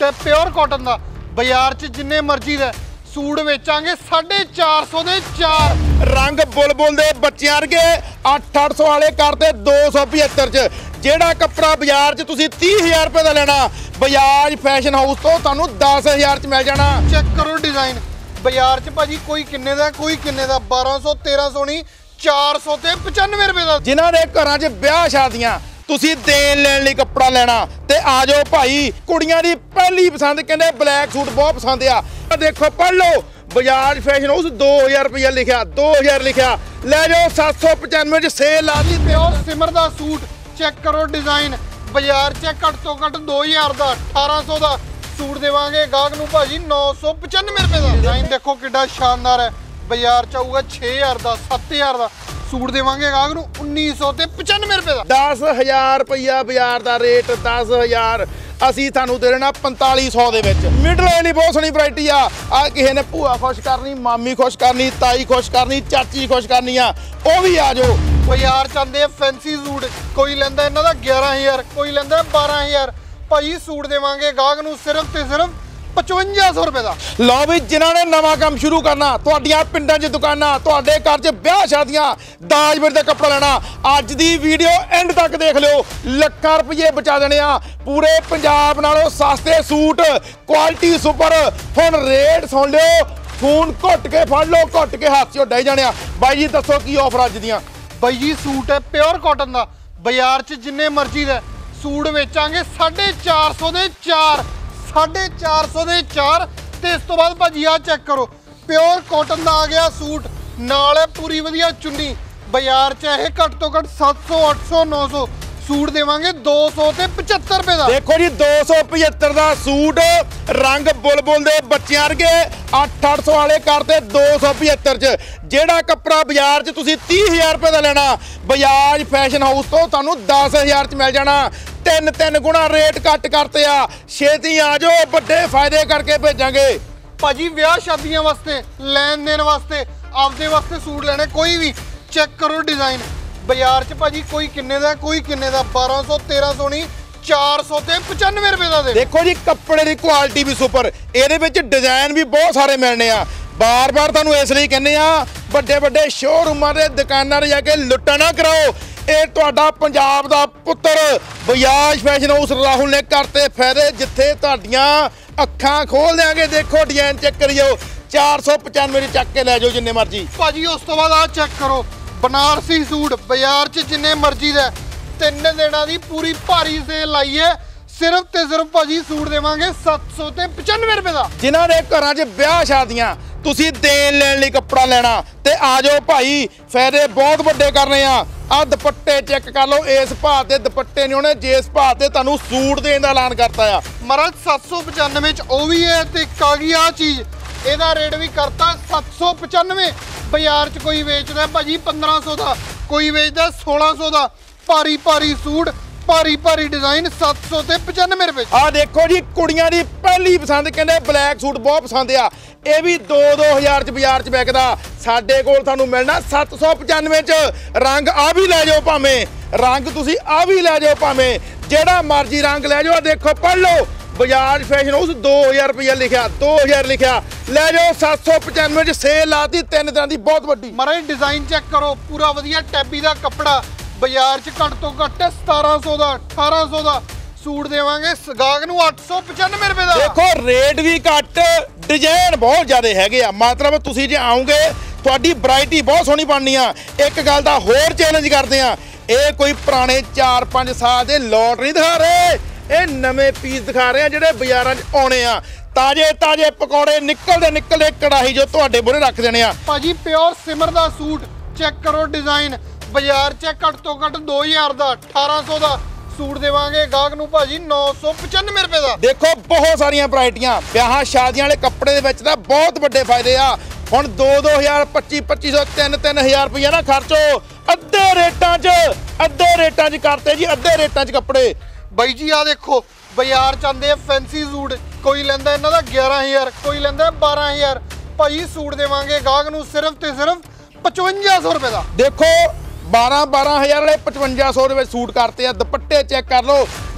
Suit है pure cotton का बाजार च जिन्ने मर्जी दा सूट वेचांगे 450 दे 4 रंग बुलबुल दे बच्चियां वर्गे 800 वाले करते 275 च जेड़ा कपड़ा बाजार च तुसी 30,000 रुपए दा लेना बजाज फैशन हाउस तो तुहानू 10,000 च मिल जाना। चेक करो डिजाइन बाजार च भाजी कोई किन्ने दा 1200 1300 नहीं 400 ते 95 रुपए दा। जिन्हां दे घरां च ब्याह शादियां तुसी देन लेन लई कपड़ा लेना ते आ जाओ भाई कुड़ियां दी पहली पसंद कहंदे ब्लैक सूट बहुत पसंद आ। देखो पढ़ लो बजाज फैशन हाउस 2000 रुपया लिखा 2000 लिखा ले जाओ 795 च सेल ला दी। प्योर सिमर दा सूट चेक करो डिजाइन बाजार च घट तो घट 2000 दा 1800 दा सूट देवांगे गाहक नूं भाजी 995 रुपए दा। डिजाइन देखो किड्डा शानदार है बाजार च आऊगा 6000 दा 7000 दा सूट देवांगे गाहक नूं 1995 रुपए दा। 10,000 रुपया बाजार दा रेट 10,000 ਅਸੀਂ ਤੁਹਾਨੂੰ ਦੇ ਦੇਣਾ 4500 ਦੇ ਵਿੱਚ। ਮਿਡਲ ਏ ਨਹੀਂ ਬਹੁਤ ਸੋਹਣੀ ਵੈਰਾਈਟੀ ਆ ਕਿਸੇ ਨੇ ਭੂਆ ਖੁਸ਼ ਕਰਨੀ ਮਾਮੀ ਖੁਸ਼ ਕਰਨੀ ਤਾਈ ਖੁਸ਼ ਕਰਨੀ ਚਾਚੀ ਖੁਸ਼ ਕਰਨੀ ਆ ਉਹ ਵੀ ਆ ਜਾਓ। ਬਾਜ਼ਾਰ ਚਾਹੁੰਦੇ ਫੈਂਸੀ ਸੂਟ ਕੋਈ ਲੈਂਦਾ ਇਹਨਾਂ ਦਾ 11000 ਕੋਈ ਲੈਂਦਾ 12000 ਭਾਈ ਸੂਟ ਦੇਵਾਂਗੇ ਗਾਹਕ ਨੂੰ ਸਿਰਫ ਤੇ ਸਿਰਫ 5500 रुपए ਦਾ। ਲਓ ਵੀ ਜਿਨ੍ਹਾਂ ਨੇ ਨਵਾਂ ਕੰਮ ਸ਼ੁਰੂ ਕਰਨਾ ਤੁਹਾਡੀਆਂ ਪਿੰਡਾਂ 'ਚ ਦੁਕਾਨਾਂ ਤੁਹਾਡੇ ਘਰ 'ਚ ਵਿਆਹ ਸ਼ਾਦੀਆਂ ਦਾਜ ਵੀਰ ਦਾ ਕੱਪੜਾ ਲੈਣਾ ਅੱਜ ਦੀ ਵੀਡੀਓ ਐਂਡ ਤੱਕ ਦੇਖ ਲਿਓ ਲੱਖਾਂ ਰੁਪਏ ਬਚਾ ਦੇਣੇ ਆ ਪੂਰੇ ਪੰਜਾਬ ਨਾਲੋਂ ਸਸਤੇ ਸੂਟ ਕੁਆਲਿਟੀ ਸੁਪਰ। ਹੁਣ ਰੇਟ ਸੁਣ ਲਿਓ ਫੋਨ ਘੁੱਟ ਕੇ ਫੜ ਲਓ ਘੁੱਟ ਕੇ ਹੱਥ 'ਚੋਂ ਡਾਈ ਜਾਣੇ ਆ। ਬਾਈ ਜੀ ਦੱਸੋ ਕੀ ਆਫਰ ਅੱਜ ਦੀਆਂ। ਬਾਈ ਜੀ ਸੂਟ ਹੈ ਪਿਓਰ ਕਾਟਨ ਦਾ ਬਾਜ਼ਾਰ 'ਚ ਜਿੰਨੇ ਮਰਜ਼ੀ ਦਾ ਸੂਟ ਵੇਚਾਂਗੇ 450 ਦੇ 4 450 ਦੇ 4 ਤੇ ਇਸ ਤੋਂ ਬਾਅਦ ਭਾਜੀ ਆ ਚੈੱਕ ਕਰੋ ਪਿਓਰ ਕਾਟਨ ਦਾ ਆ ਗਿਆ ਸੂਟ ਨਾਲ ਹੈ ਪੂਰੀ ਵਧੀਆ ਚੁੰਨੀ ਬਾਜ਼ਾਰ 'ਚ ਇਹ ਘੱਟ ਤੋਂ ਘੱਟ 700 800 900 सूट देवांगे 200 ते 75 रुपए दा। देखो जी 275 दा सूट रंग बुलबुल दे बच्चियां वर्गे 800 वाले करते 275 च जेड़ा कपड़ा बाजार च तुसी 30,000 रुपए दा लेना बजाज फैशन हाउस तो तुहानू 10,000 च मिल जाना। तीन गुना रेट घट करते आ छेती आ जाओ बड़े फायदे करके भेजांगे। भाजी ब्याह शादियां वास्ते लैन देन वास्ते आपदे वास्ते सूट लेने कोई भी चेक करो डिजाइन बाजार च भाजी कोई किन्ने दा 1200 1300 नहीं 400 ते 95 रुपए दा दे। देखो जी कपड़े की क्वालिटी भी सुपर ਇਹਦੇ ਵਿੱਚ डिजाइन भी बहुत सारे मिलने आ बार-बार ਤੁਹਾਨੂੰ ਇਸ ਲਈ ਕਹਿੰਦੇ ਆ ਵੱਡੇ ਸ਼ੋਰੂਮਾਂ ਦੇ ਦੁਕਾਨਾਂ ਤੇ ਜਾ ਕੇ ਲੁੱਟਾ ਨਾ ਕਰਾਓ। ਇਹ ਤੁਹਾਡਾ ਪੰਜਾਬ ਦਾ ਪੁੱਤਰ ਬਜਾਜ ਫੈਸ਼ਨ ਹਾਊਸ ਰਾਹੁਲ ਨੇ ਕਰਤੇ ਫਾਇਦੇ ਜਿੱਥੇ ਤੁਹਾਡੀਆਂ ਅੱਖਾਂ ਖੋਲ ਦੇਾਂਗੇ। ਦੇਖੋ ਡਿਜ਼ਾਈਨ ਚੈੱਕ ਕਰਿਓ 495 ਚੱਕ ਕੇ ਲੈ ਜਾਓ ਜਿੰਨੇ ਮਰਜ਼ੀ। ਭਾਜੀ ਉਸ ਤੋਂ ਬਾਅਦ ਆ ਚੈੱਕ ਕਰੋ बनारसी सूट बाजार च जिन्ने मर्जी दे 3 दिनां दी पूरी भारी सेल लाई है सिर्फ ते सिर्फ भाजी सूट देवांगे 700 ते 95 रुपए दा। जिन्हां दे घरां च ब्याह शादियां तुसी देन लेन लई कपड़ा लेना ते आ जाओ भाई फायदे बहुत वड्डे करने आ दुपट्टे चेक कर लो इस भाव ते दुपट्टे नहीं होने जिस भाव ते तुहानू सूट देण दा ऐलान करता आ महाराज 795 च ओ भी है ते एक आ गई आ चीज एदा रेट भी करता 795। बाजार च कोई बेचदा भाजी 1500 दा कोई बेचदा 1600 दा भारी सूट भारी डिजाइन 700 ते 95 रुपए। आ देखो जी कुड़ियां दी पहली पसंद कहंदे ब्लैक सूट बहुत पसंद आ ये भी 2-2000 च बाजार च बिकदा साडे कोल तुहानू मिलना 795 च। रंग आ भी ले जाओ भावें रंग तुसी आ भी ले जाओ भावें जेड़ा मर्जी रंग ले जाओ। देखो पढ़ लो बजाज फैशन हाउस 2000 रुपया लिखा 2000 लिखा ले जाओ 795 च सेल लाती 3 दिन दी बहुत वड्डी। महाराज डिजाइन चेक करो पूरा वधिया टैबी दा कपड़ा बाजार च घट तो घट 1700 दा 1800 दा सूट देवांगे गाहक नूं 895 रुपए दा। देखो रेट भी घट डिजाइन बहुत ज्यादा हैगे आ मतलब तुसी जे आओगे तुहाडी वैरायटी बहुत सोहनी बननी आ। एक गल दा होर चैलेंज करदे आ ਇਹ ਕੋਈ ਪੁਰਾਣੇ 4-5 ਸਾਲ ਦੇ ਲੋਟ ਨਹੀਂ ਦਿਖਾ ਰਹੇ ਇਹ ਨਵੇਂ ਪੀਸ ਦਿਖਾ ਰਹੇ ਆ ਜਿਹੜੇ ਬਾਜ਼ਾਰਾਂ 'ਚ ਆਉਣੇ ਆ ਤਾਜ਼ੇ ਪਕੌੜੇ ਨਿਕਲਦੇ ਕੜਾਹੀ ਜੋ ਤੁਹਾਡੇ ਮੂਹਰੇ ਰੱਖ ਦੇਣੇ ਆ। ਭਾਜੀ ਪਿਓਰ ਸਿਮਰ ਦਾ ਸੂਟ ਚੈੱਕ ਕਰੋ ਡਿਜ਼ਾइन ਬਾਜ਼ਾਰ 'ਚ ਘੱਟ ਤੋਂ ਘੱਟ 2000 ਦਾ 1800 ਦਾ सूट देवांगे गाहक नूं भाजी 995 रुपए दा। देखो बहुत सारियां वैरायटियां ब्याह शादियां वाले कपड़े दे विच तां बहुत वड्डे फायदे आ। हुण 2-2000 2500 3-3000 रुपया ना खर्चो अद्धे रेटां च करते जी अद्धे रेटां च कपड़े। बाई जी आ देखो बाजार च आंदे फैंसी सूट कोई लैंदा इन्हां दा 11000 कोई लैंदा 12000 भाजी सूट देवांगे गाहक नूं सिर्फ ते सिर्फ 5500 रुपए दा। देखो 12-12000 वाले 5500 ਦੇ ਵਿੱਚ ਸੂਟ ਕਰਤੇ ਆ। ਦੁਪੱਟੇ ਚੈੱਕ ਕਰ ਲਓ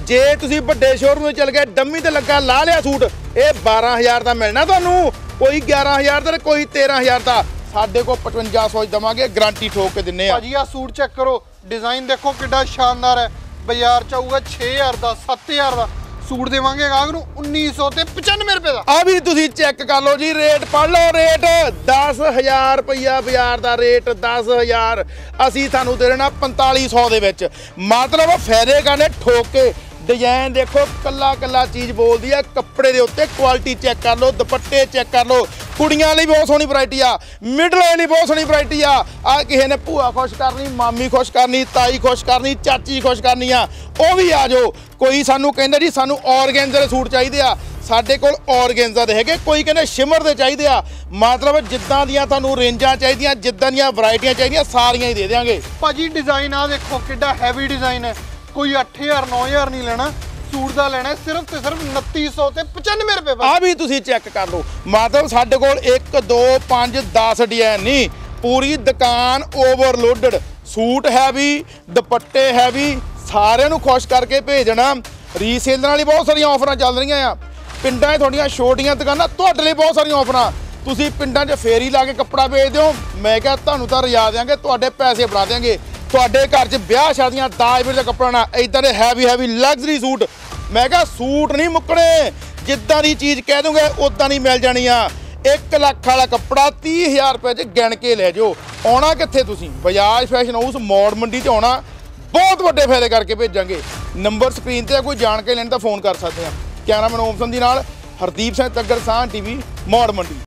ਜੇ ਤੁਸੀਂ ਵੱਡੇ ਸ਼ੋਰੂਮ ਵਿੱਚ ਚਲ ਗਏ ਡੰਮੀ ਤੇ ਲੱਗਾ ਲਾ ਲਿਆ ਸੂਟ ਇਹ 12000 ਦਾ ਮਿਲਣਾ ਤੁਹਾਨੂੰ, ਕੋਈ 11000 ਦਾ ਤੇ ਕੋਈ 13000 ਦਾ। ਸਾਡੇ ਕੋਲ 5500 ਦਵਾਂਗੇ, ਗਾਰੰਟੀ ਠੋਕ ਕੇ ਦਿੰਨੇ ਆ। ਭਾਜੀ ਆ ਸੂਟ ਚੈੱਕ ਕਰੋ, ਡਿਜ਼ਾਈਨ ਦੇਖੋ ਕਿੱਡਾ ਸ਼ਾਨਦਾਰ ਹੈ। ਬਾਜ਼ਾਰ ਚ ਆਊਗਾ 6000 ਦਾ 7000 ਦਾ ਸੂਟ ਦੇਵਾਂਗੇ ਗਾਹਕ ਨੂੰ 1995 ਰੁਪਏ ਦਾ। ਆ ਵੀ ਤੁਸੀਂ ਚੈੱਕ ਕਰ ਲਓ ਜੀ, ਰੇਟ ਪੜ ਲਓ, ਰੇਟ 10000 ਰੁਪਈਆ ਬਾਜ਼ਾਰ ਦਾ ਰੇਟ 10000, ਅਸੀਂ ਤੁਹਾਨੂੰ ਦੇ ਦੇਣਾ 4500 ਦੇ ਵਿੱਚ। ਮਤਲਬ ਫਾਇਦੇ ਕਰਨੇ ਠੋਕ ਕੇ। ਡਿਜ਼ਾਈਨ ਦੇਖੋ ਕੱਲਾ ਕੱਲਾ ਚੀਜ਼ ਬੋਲਦੀ ਆ, ਕੱਪੜੇ ਦੇ ਉੱਤੇ ਕੁਆਲਿਟੀ ਚੈੱਕ ਕਰ ਲਓ, ਦੁਪੱਟੇ ਚੈੱਕ ਕਰ ਲਓ। ਕੁੜੀਆਂ ਲਈ ਬਹੁਤ ਸੋਹਣੀ ਵੈਰਾਈਟੀ ਆ, ਮਿਡਲ ਏਜ ਲਈ ਬਹੁਤ ਸੋਹਣੀ ਵੈਰਾਈਟੀ ਆ। ਆ ਕਿਸੇ ਨੇ ਭੂਆ ਖੁਸ਼ ਕਰਨੀ, ਮਾਮੀ ਖੁਸ਼ ਕਰਨੀ, ਤਾਈ ਖੁਸ਼ ਕਰਨੀ, ਚਾਚੀ ਖੁਸ਼ ਕਰਨੀ ਆ, ਉਹ ਵੀ ਆ ਜਾਓ। ਕੋਈ ਸਾਨੂੰ ਕਹਿੰਦਾ ਜੀ ਸਾਨੂੰ ਔਰਗੈਂਜ਼ਾ ਦੇ ਸੂਟ ਚਾਹੀਦੇ ਆ, ਸਾਡੇ ਕੋਲ ਔਰਗੈਂਜ਼ਾ ਦੇ ਹੈਗੇ। ਕੋਈ ਕਹਿੰਦੇ ਸ਼ਿਮਰ ਦੇ ਚਾਹੀਦੇ ਆ। ਮਤਲਬ ਜਿੱਦਾਂ ਦੀਆਂ ਤੁਹਾਨੂੰ ਰੇਂਜਾਂ ਚਾਹੀਦੀਆਂ, ਜਿੱਦਾਂ ਦੀਆਂ ਵੈਰਾਈਟੀਆਂ ਚਾਹੀਦੀਆਂ, ਸਾਰੀਆਂ ਹੀ ਦੇ ਦਿਆਂਗੇ। ਭਾਜੀ ਡਿਜ਼ਾਈਨ ਆ ਦੇਖੋ ਕਿੱਡਾ ਹੈਵੀ ਡਿਜ਼ਾਈਨ ਹੈ। ਕੋਈ 8000 9000 ਨਹੀਂ ਲੈਣਾ, ਸੂਟ ਦਾ ਲੈਣਾ ਸਿਰਫ ਤੇ ਸਿਰਫ 2900 ਤੇ 95 ਰੁਪਏ ਬਸ। ਆ ਵੀ ਤੁਸੀਂ ਚੈੱਕ ਕਰ ਲਓ। ਮਤਲਬ ਸਾਡੇ ਕੋਲ 1 2 5 10 ਡਿਜ਼ਾਈਨ ਨਹੀਂ, ਪੂਰੀ ਦੁਕਾਨ ਓਵਰਲੋਡਡ। ਸੂਟ ਹੈਵੀ, ਦੁਪੱਟੇ ਹੈਵੀ, ਸਾਰਿਆਂ ਨੂੰ ਖੁਸ਼ ਕਰਕੇ ਭੇਜਣਾ। ਰੀਸੇਲਰਾਂ ਵਾਲੀ ਬਹੁਤ ਸਾਰੀਆਂ ਆਫਰਾਂ ਚੱਲ ਰਹੀਆਂ ਆ। ਪਿੰਡਾਂ 'ਚ ਤੁਹਾਡੀਆਂ ਛੋਟੀਆਂ ਦੁਕਾਨਾਂ, ਤੁਹਾਡੇ ਲਈ ਬਹੁਤ ਸਾਰੀਆਂ ਆਫਰਾਂ। ਤੁਸੀਂ ਪਿੰਡਾਂ 'ਚ ਫੇਰੀ ਲਾ ਕੇ ਕੱਪੜਾ ਵੇਚ ਦਿਓ, ਮੈਂ ਕਿਹਾ ਤੁਹਾਨੂੰ ਤਾਂ ਰਜਾ ਦਿਆਂਗੇ, ਤੁਹਾਡੇ ਪੈਸੇ ਬਣਾ ਦਿਆਂਗੇ। ਤੁਹਾਡੇ ਘਰ 'ਚ ਵਿਆਹ ਸ਼ਾਦੀਆਂ ਦਾਜ ਵੇਲੇ ਦਾ ਕੱਪੜਾ ਨਾ, ਇਦਾਂ ਦੇ ਹੈਵੀ ਲਗਜ਼ਰੀ ਸੂਟ। ਮੈਂ ਕਿਹਾ ਸੂਟ ਨਹੀਂ ਮੁੱਕਣੇ, ਜਿੱਦਾਂ ਦੀ ਚੀਜ਼ ਕਹਿ ਦੋਗੇ ਉਦਾਂ ਦੀ ਮਿਲ ਜਾਣੀ ਆ। 1 ਲੱਖ ਵਾਲਾ ਕੱਪੜਾ 30000 ਰੁਪਏ 'ਚ ਗਿਣ ਕੇ ਲੈ ਜਾਓ। ਆਉਣਾ ਕਿੱਥੇ ਤੁਸੀਂ? ਬਜਾਜ ਫੈਸ਼ਨ ਹਾਊਸ ਮੌੜ ਮੰਡੀ 'ਚ ਆਉਣਾ, ਬਹੁਤ ਵੱਡੇ ਫਾਇਦੇ ਕਰਕੇ ਭੇਜਾਂਗੇ। ਨੰਬਰ ਸਕਰੀਨ ਤੇ ਕੋਈ ਜਾਣਕਾਰੀ ਲੈਣ ਤਾਂ ਫੋਨ ਕਰ ਸਕਦੇ ਆ। ਕੈਮਰਾਮੈਨ ਓਮ ਸੰਧੀ ਨਾਲ ਹਰਦੀਪ ਸਿੰਘ ਤੱਗਰ, ਸਾਹ ਟੀਵੀ, ਮੌੜ ਮੰਡੀ।